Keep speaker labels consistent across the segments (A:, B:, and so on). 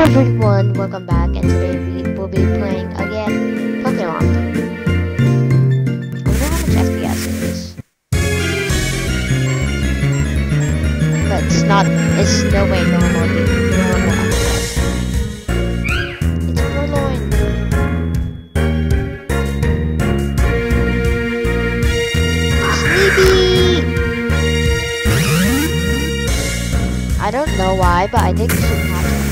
A: everyone, welcome back, and today we will be playing again Pokemon. I wonder how much FPS it is. But it's no way normal FPS. It's Purloin. Sleepy! I don't know why, but I think you should catch it.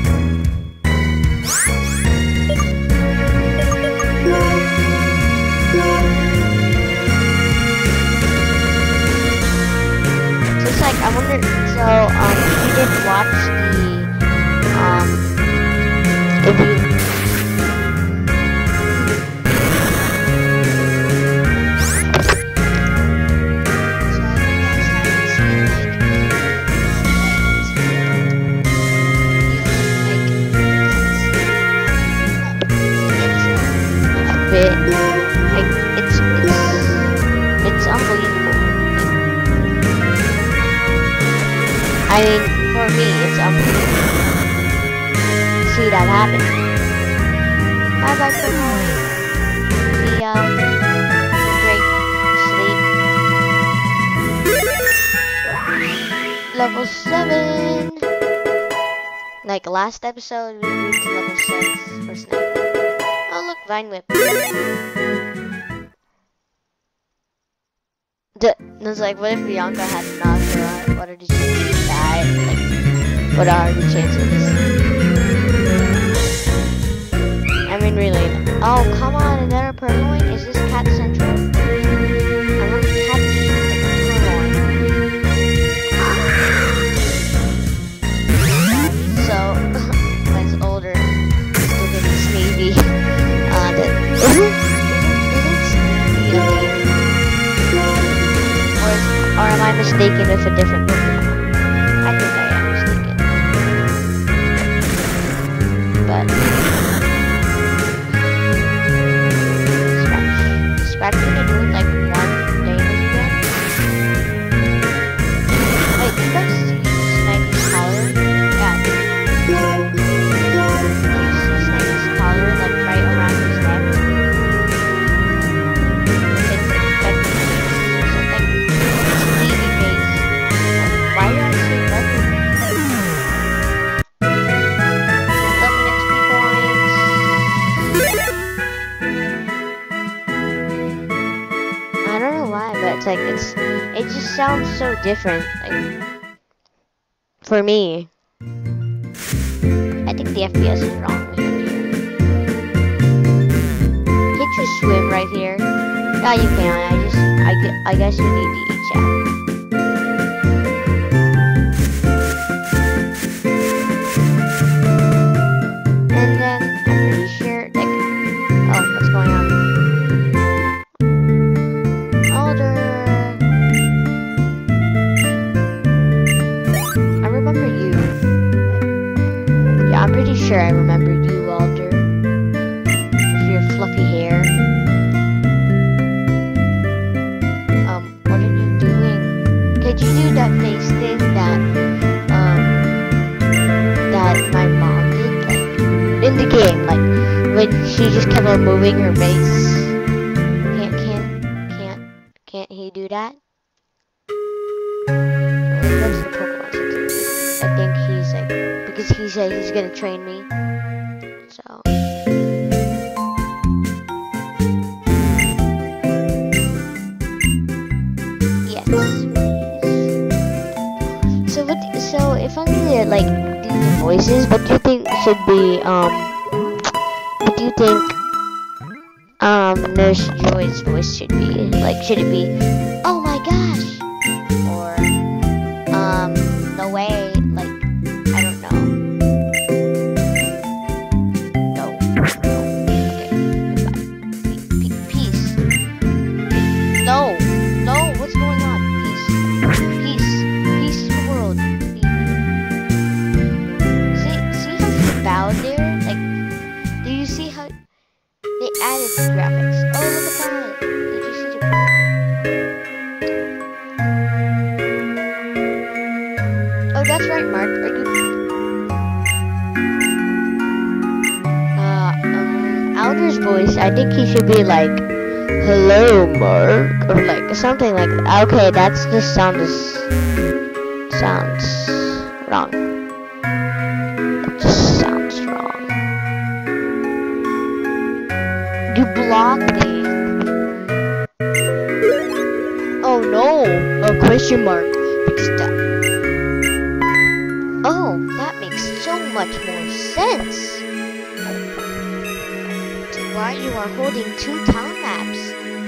A: I wonder, so, if you didn't watch if you, it's unbelievable. I mean, for me, it's unbelievable. See that happen. Bye bye for now. See ya. Great sleep. Level 7. Like last episode, we moved to level 6 for Sniping. Oh look, Vine Whip. It's like, what if Bianca had knocked her out? What are the chances that? Like, what are the chances? I mean, really. Oh, come on, another Purloin? Is this Cat Central? I want to catch a Purloin. So, when it's older, still getting Sneevy. Or am I mistaken with a different Pokemon? I think I am mistaken. But Scratch gonna do like one damage again? Wait, you guys see Sniper's collar? Yeah. You see Sniper's collar like right around his neck? Why do I say nothing? XP points. I don't know why, but it's like it just sounds so different. Like for me, I think the FPS is wrong with it here. Can't you swim right here? Yeah, you can. I guess you need to eat chat. Sure, I remember you, Walter, with your fluffy hair. What are you doing? Could you do that face thing that my mom did, like in the game, like when she just kept on moving her face? Can't he do that? What's the Pokemon Center? I think he's like, because he said he's gonna train me. So yes. So if I'm gonna like do the voices, what do you think should be what do you think Nurse Joy's voice should be? Like, should it be, oh my gosh, or no way, like, I don't know. No. Okay. Goodbye. Peace. No. What's going on? Peace to the world. See how she bowed there? Like, do you see how they added the graphics? Oh, look at that. Did you see the Oh, that's right, Mark. Are you Roger's voice, I think he should be like, "Hello, Mark," or like something like that. Okay, that's just sounds wrong. That just sounds wrong. You blocked me. Oh no! A question mark. Because that. Oh, that makes so much more sense. Why you are holding 2 town maps?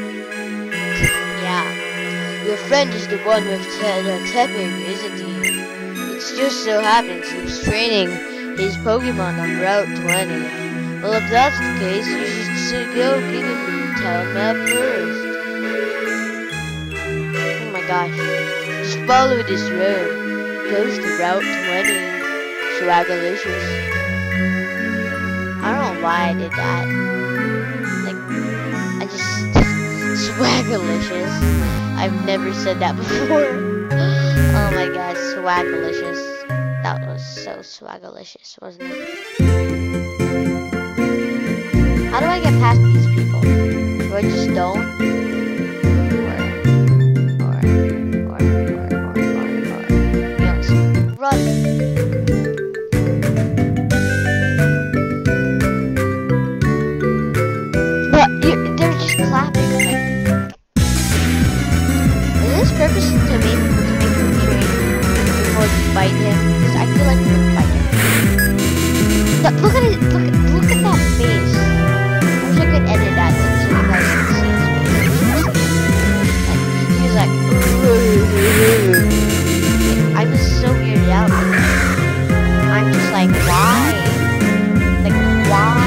A: Yeah, your friend is the one with the tapping, isn't he? It just so happens he was training his Pokemon on Route 20. Well, if that's the case, you should go give him the town map first. Oh my gosh. Just follow this road. It goes to Route 20. Swagalicious. I don't know why I did that. Like, I just... Swagalicious. I've never said that before. Oh my god, Swagalicious. That was so Swagalicious, wasn't it? How do I get past these people? Do I just don't? Yes. Run! But they're just clapping. Like, is this purpose to make him train before you fight him? Because I feel like we're gonna fight him. But look at it! Look at that face. I wish I could edit that so you guys can see his face. Like, he was like, I'm just so weirded out. I'm just like, why? Like, why?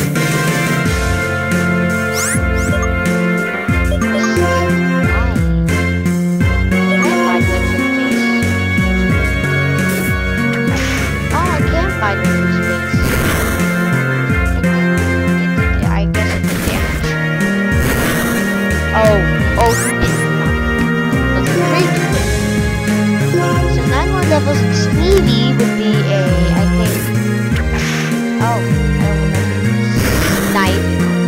A: Level Sneevy would be a, I think, oh, I don't remember, Snipe.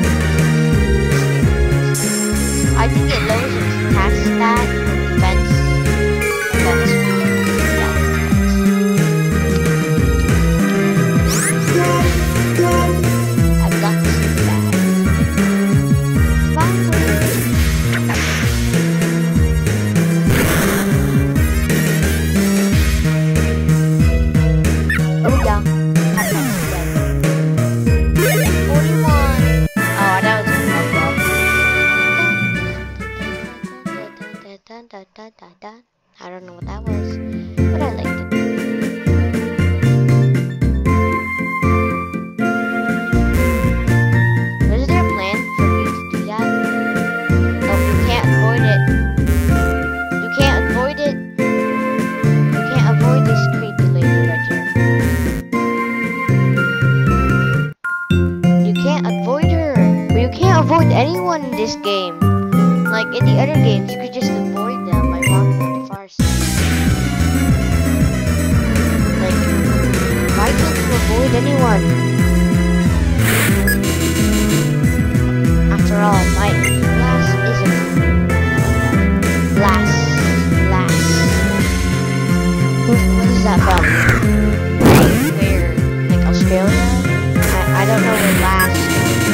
A: I think it lowers its attack stat, defense, I've got this in the bag. I don't know what that was, but I liked it. Was there a plan for me to do that? Oh, you can't avoid it. You can't avoid it. You can't avoid this creepy lady right here. You can't avoid her. But you can't avoid anyone in this game. Like in the other games, you could just avoid them by walking on the far side. Like, why can't you avoid anyone? After all, my glass isn't glass. What is that from? Where? Like Australia? I don't know where Latin.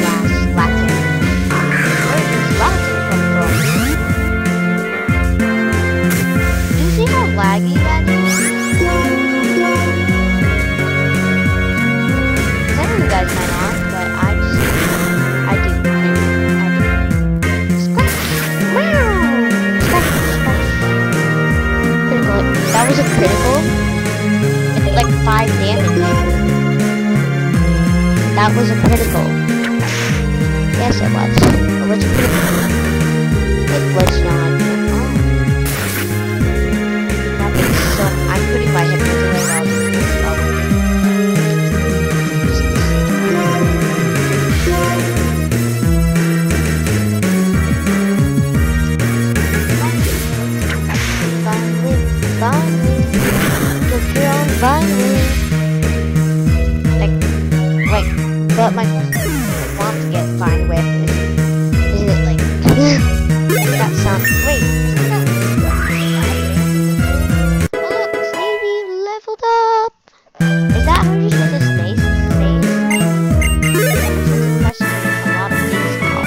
A: Where does Latin come from? Do you see how laggy that is? Some of you guys might not, but I do. Scratch! Meow! Scratch! Critical. That was a critical? It did like 5 damage. That was a critical. Yes, it was. It was a critical. It was not. Oh. That makes so... I'm putting my headphones away now. Like, wait, but my mom's get fine with is it like that sound? Wait, isn't that? Oh look, Snavy leveled up. Is that how you're supposed to stay? Question a lot of things now.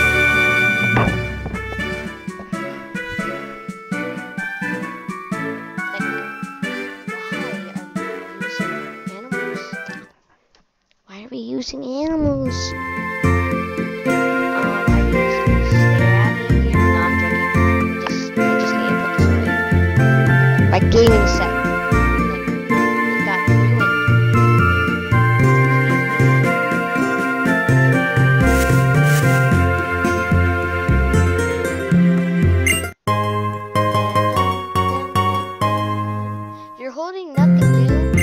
A: Why are we using animals? Are you using to stare at me here? No, I'm joking. I just need to put this away. My gaming set. Like, it got ruined. You're holding nothing, dude.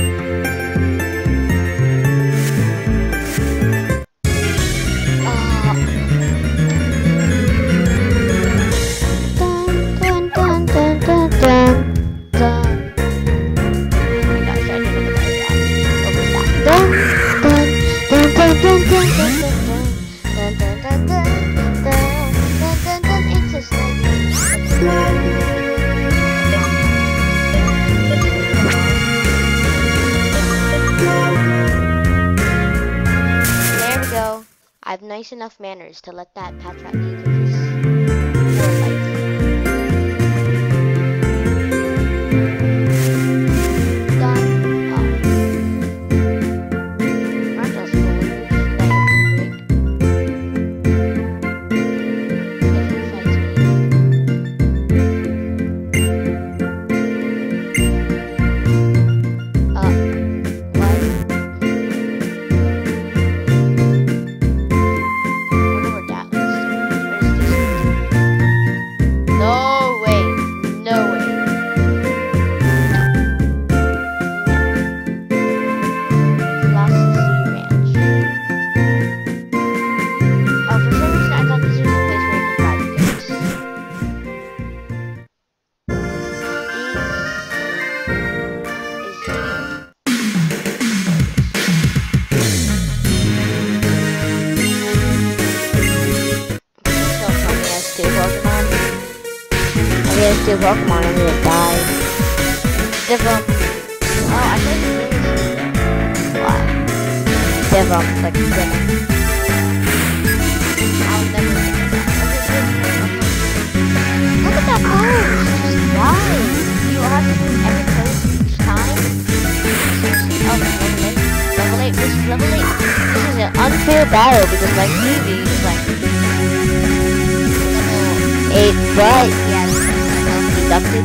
A: I have nice enough manners to let that Patrat leave with his poor life. Done. Oh. Aren't those cool? If he fights me. What? Two Pokemon, I'm gonna die. Different. Oh, I think it's what? Different, like different. I'll never think of that. Look at that pose! Just why? You have to do every pose each time? Seriously? Oh, level 8. This is level 8. This is an unfair battle because like Eevee is like level 8, but yes. Deducted.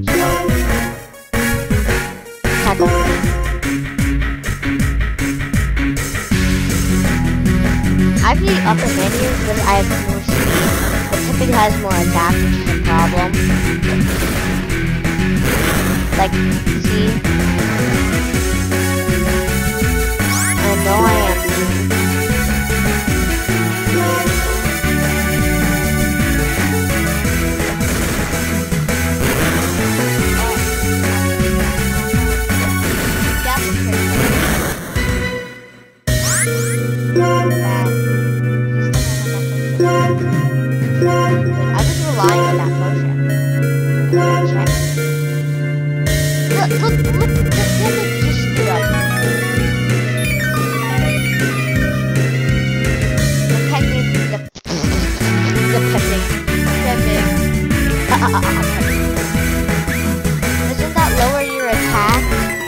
A: Tackle. I have the upper hand here because I have more speed, but Tipping has more attack, which is a problem. Like, see? I know I am. Doesn't that lower your attack?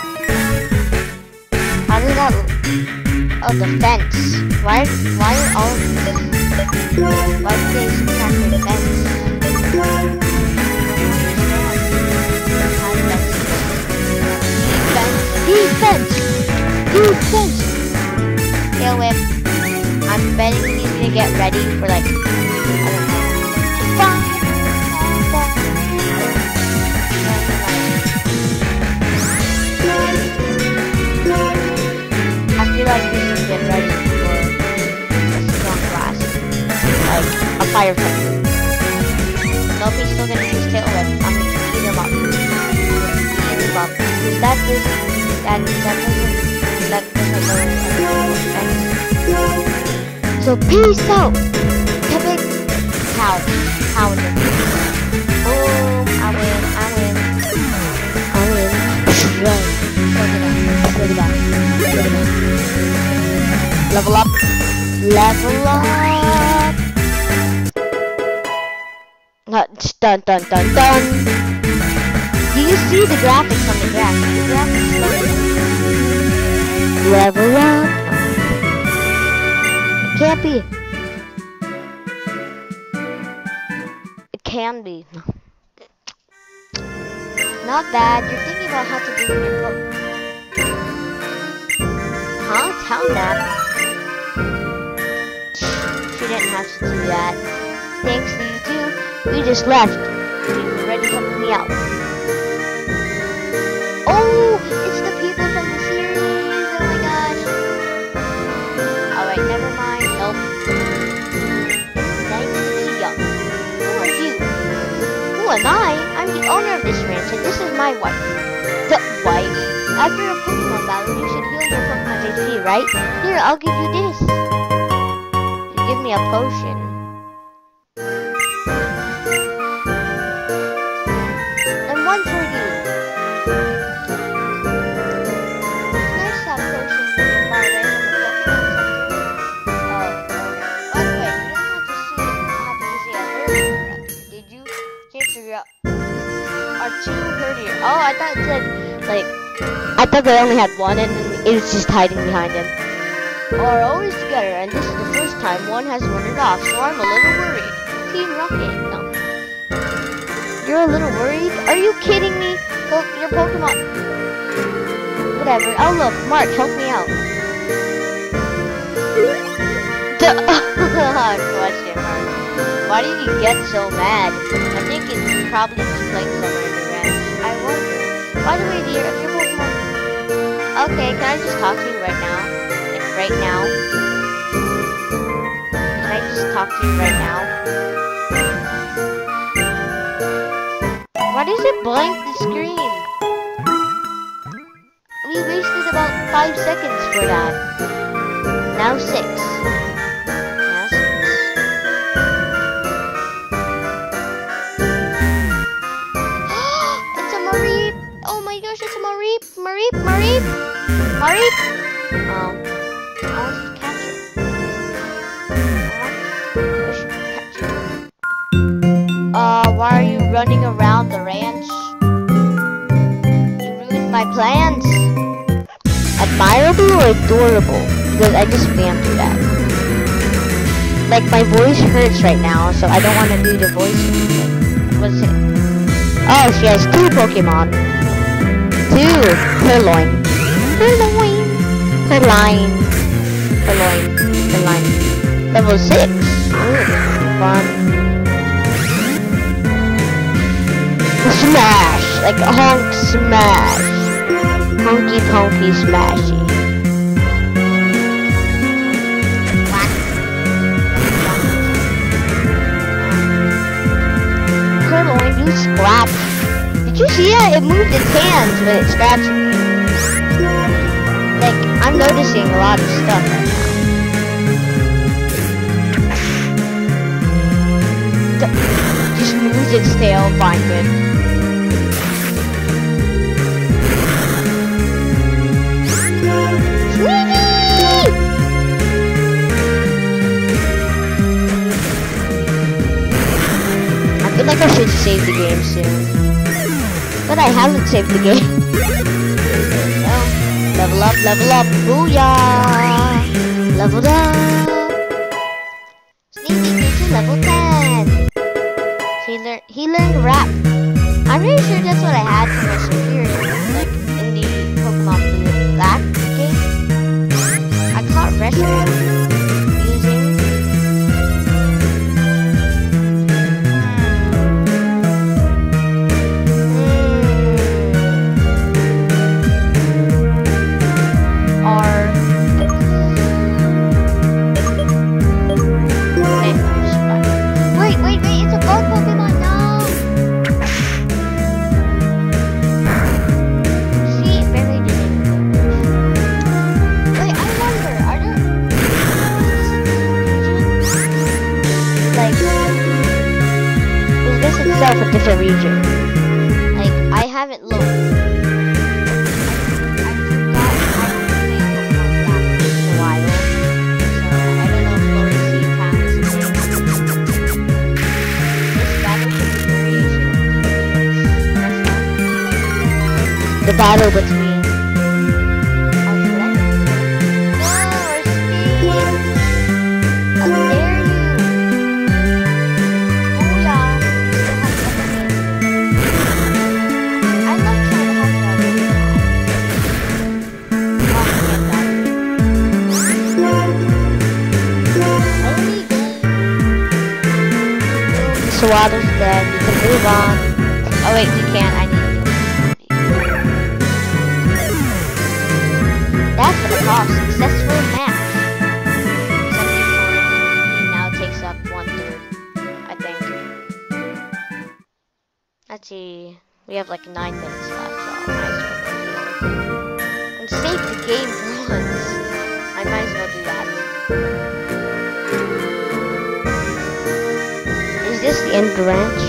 A: How does that... Oh, defense. Why are all of these... Why do they subtract defense? Defense! Tail whip. I'm betting he's gonna get ready for like... I don't know. I feel like we should get ready for a strong blast. Like a fire type. Nope, he's still gonna use tail whip. I'm gonna eat him up. Because that doesn't lower any defense. So peace out. Epic cow. Cow in the boom. I win. Run. Look it up. Level up. Dun. Do you see the graphics on the graph? The graphics level up. It can't be. It can be. Not bad. You're thinking about how to do your book. Huh? Town nap? She didn't have to do that. Thanks to you two. We just left. You were ready to help me out. Oh! It's the people from the series! Oh my gosh. Alright, never mind. Nope. Nice to see ya. Who are you? Who am I? I'm the owner of this ranch and this is my wife. The wife? After a Pokemon battle, you should heal your Pokemon's HP, right? Here, I'll give you this. You give me a potion. And one for you. Nice to have potions far away from the Pokemon Center. Oh, okay. By the way, you don't have to see a herdier, did you? Can't figure out. Are two herdier? Oh, I thought it said, like, I thought they only had one and it was just hiding behind him. Are always together, and this is the first time one has wandered off, so I'm a little worried. Team Rocket, no. You're a little worried? Are you kidding me? Your Pokemon. Whatever. Oh look, Mark, help me out. Question mark. Why do you get so mad? I think it's probably just playing somewhere in the ranch. I wonder. By the way, dear, if your Pokemon... Okay, can I just talk to you right now? Like, right now? Can I just talk to you right now? Why does it blank the screen? We wasted about 5 seconds for that. Now 6. Now 6. It's a Mareep! Oh my gosh, it's a Mareep! Mareep! Oh. I want to catch it. Why are you running around the ranch? You ruined my plans. Admirable or adorable? Because I just spammed through that. Like, my voice hurts right now, so I don't want to do the voice. What's it? Oh, she has 2 Pokemon. 2. Purloin. Level 6. Ooh, fun. Smash! Like honk smash. Honky ponky smashy. Purloin, you scratch. Did you see that? It moved its hands when it scratched me. Like, I'm noticing a lot of stuff right now. Just moves its tail, fine, good. I feel like I should save the game soon. But I haven't saved the game. No. Level up, booyah! Leveled up! Sneaky to level 10! He learned rap. I'm pretty sure that's what I had for my superior, like in the Pokemon Blue and Black game. I caught Reshiram using... Wait, it's a bug Pokemon, no! a region. Like, I haven't looked. I don't know if Floresy Town is a thing. This battle should be variation. The battle between. Water's dead, you can move on. Oh wait, you can't, I need to. That's what it calls successful match. 74, he now takes up 1/3, I think. Let's see, we have like 9 minutes left, so I might as well go do that. And save the game for once. I might as well do that. Is this the end branch?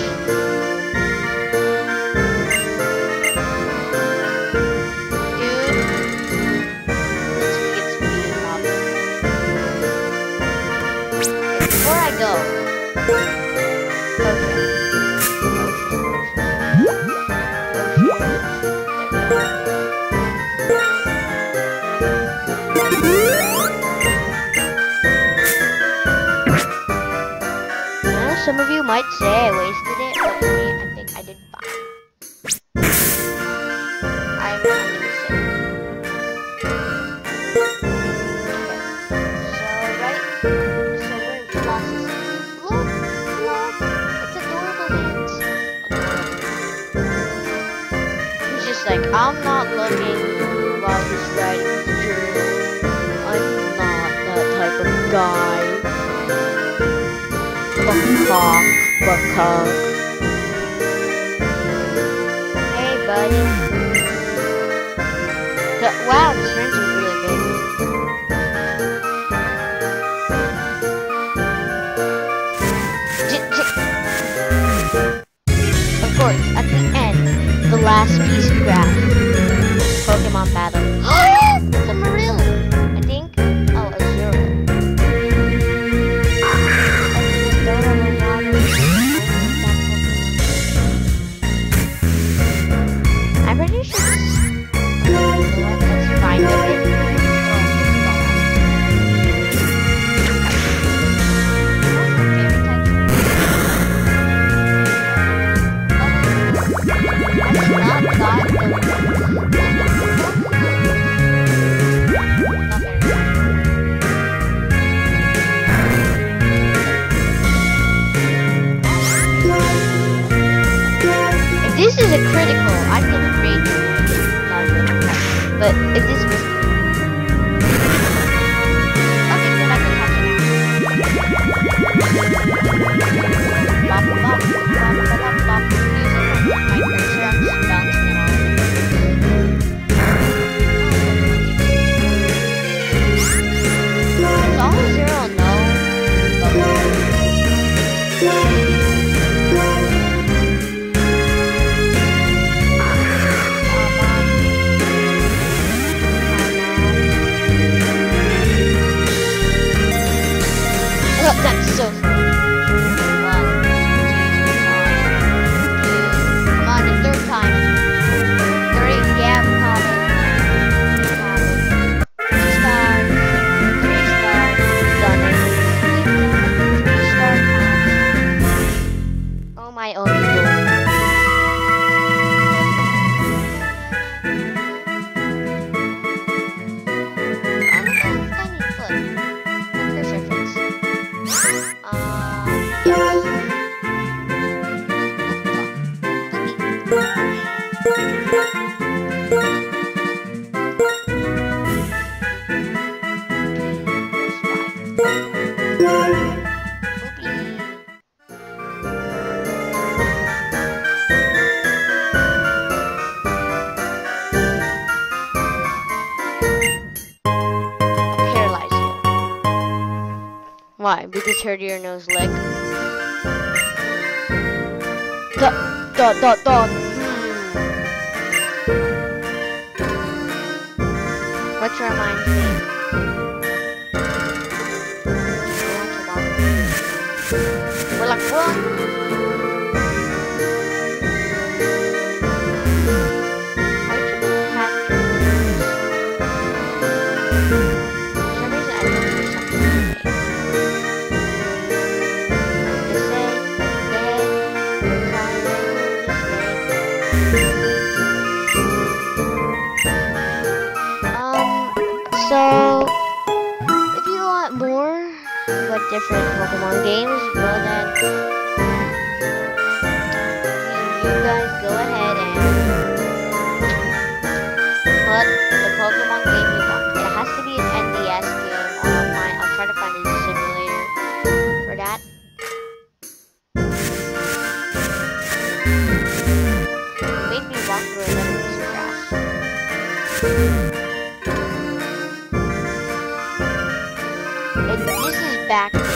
A: Dude, let's get speed up. Before I go, some of you might say I wasted it, but for me, I think I did fine. I'm not gonna say. Okay. So where's Colossus? Look, it's adorable hands. He's just like, I'm not looking while he's riding his journal. I'm not that type of guy. Buckcock. Hey, buddy. Wow, this range is really big. Of course, at the end, the last piece of graph. Pokemon battle. It's a Marill! I think. Oh, a Zero. I'm pretty sure let's find it. If this is a critical, I'm gonna rate it. But if this was okay, then I can catch it now. Bop, bop, bop, bop, bop. Using my cursor, I'm just bouncing it all. It's all 0, no. That's so fun. 1, 2, 1, 2. Come on, the third time. 3, yeah, we caught it. 3 stars. 3 stars. Done it. 3 star time. Oh my only goal. Why? Because heard your nose lick? dot. Which reminds me. We're like, what? So, if you want more with different Pokemon games, well then, you guys go ahead and put the Pokemon game you want. It has to be an NDS game, or I'll try to find a simulator for that. It made me walk through a little piece of grass. This is back there.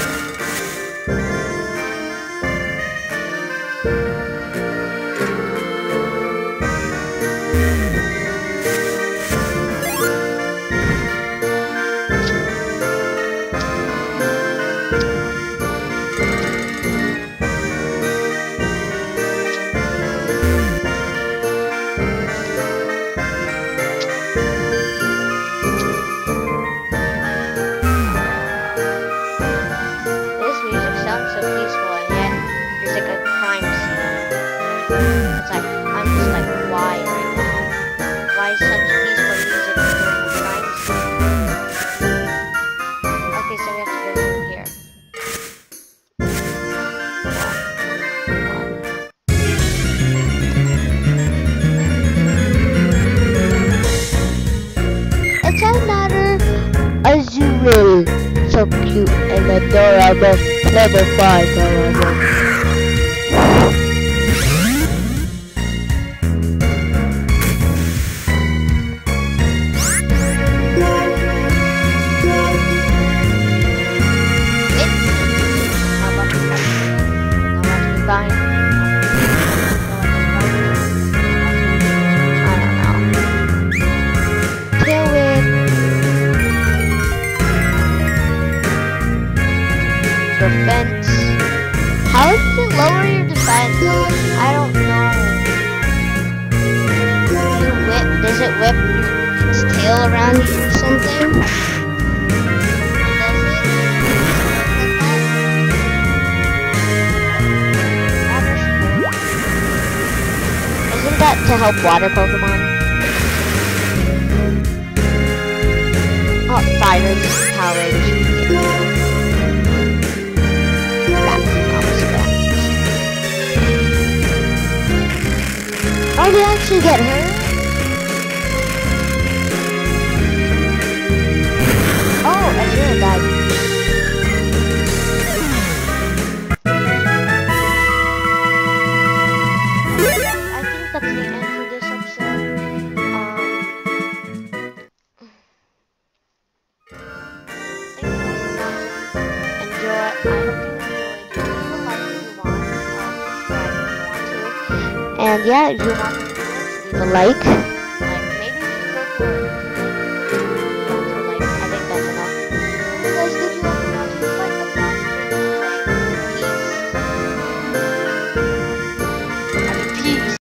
A: Azurill, so cute and adorable, level 5, however. Defense. How does it lower your defense? I don't know. Does it whip its tail around you or something? Isn't that to help water Pokemon? Oh, fire is Power Rangers. Oh, did I actually get hurt? Oh, I should have died. I think that's the end for this episode. Enjoy. I hope you enjoyed. Leave a like if you want. Subscribe if you want to. And yeah, if you want to leave a like.